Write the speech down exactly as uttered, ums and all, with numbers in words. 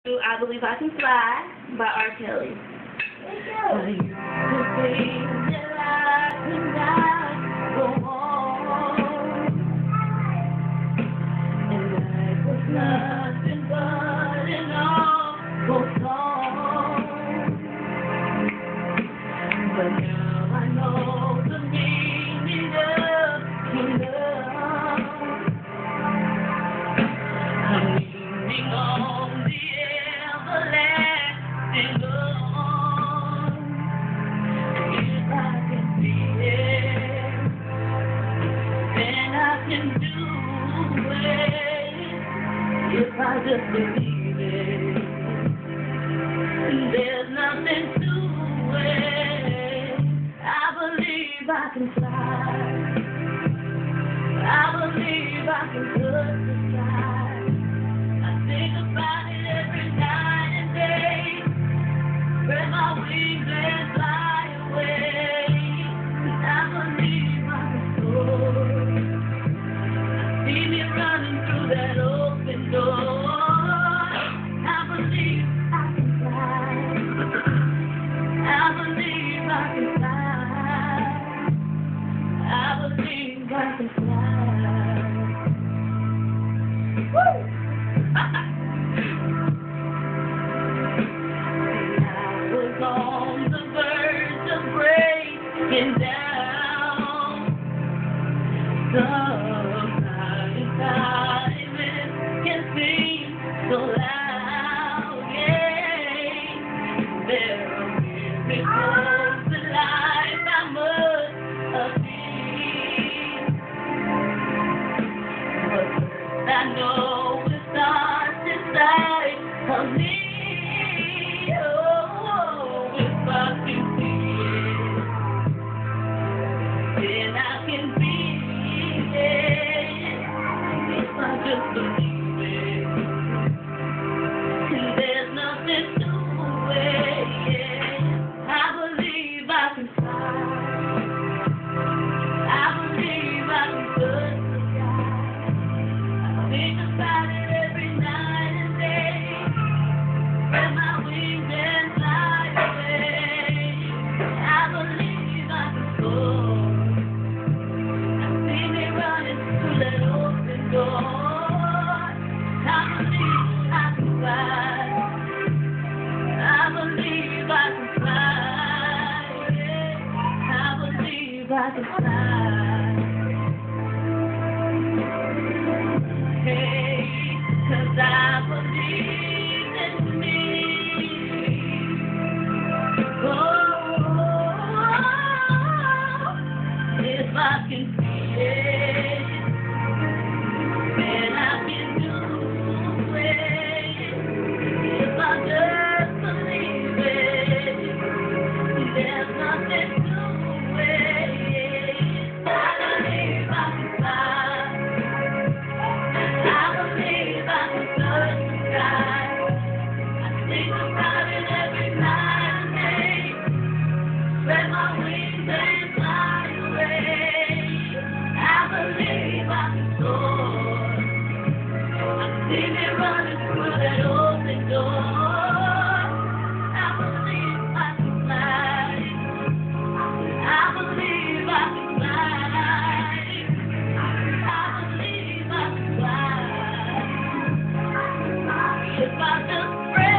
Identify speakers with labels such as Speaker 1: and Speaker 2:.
Speaker 1: I Believe I Can Fly by R. Kelly. I used to think that I could not go on, and life was nothing but an awful song. But now I know the meaning of true love. I'm leaning on the everlasting love. If I can be it, then I can do it. If I just believe it, there's nothing to it. I believe I can fly. I believe I can touch the sky. I think about it every night and day. Spread my wings and fly away. I believe I can soar. I see me running through that open door. I believe I can fly. I believe I can fly. I believe I can fly. Woo! I was on the verge of breaking down. Sometimes silence can seem so loud. Yeah, there are miracles in life I must have seen. But first I know it starts inside of me. Oh, if I can see it, then I can be it. If I just believe it, there's nothing to it. I believe I can fly. I believe I can touch the sky. I think about it every night and day. Spread my wings and fly away. I believe I can soar. I see me running through that open door. I believe I can fly. I believe I can fly. Yeah. I believe I can fly. Hey, 'cause I believe in me. Oh, if I can see it, then I can do it. If I just believe it, there's nothing to it. I believe I can fly. I believe I can touch the sky. I think about it every night and day. Spread my wings and fly away. I believe I can soar. I see me running through that open door. I believe I can fly. I believe I can fly. I believe I can fly. If I just pray.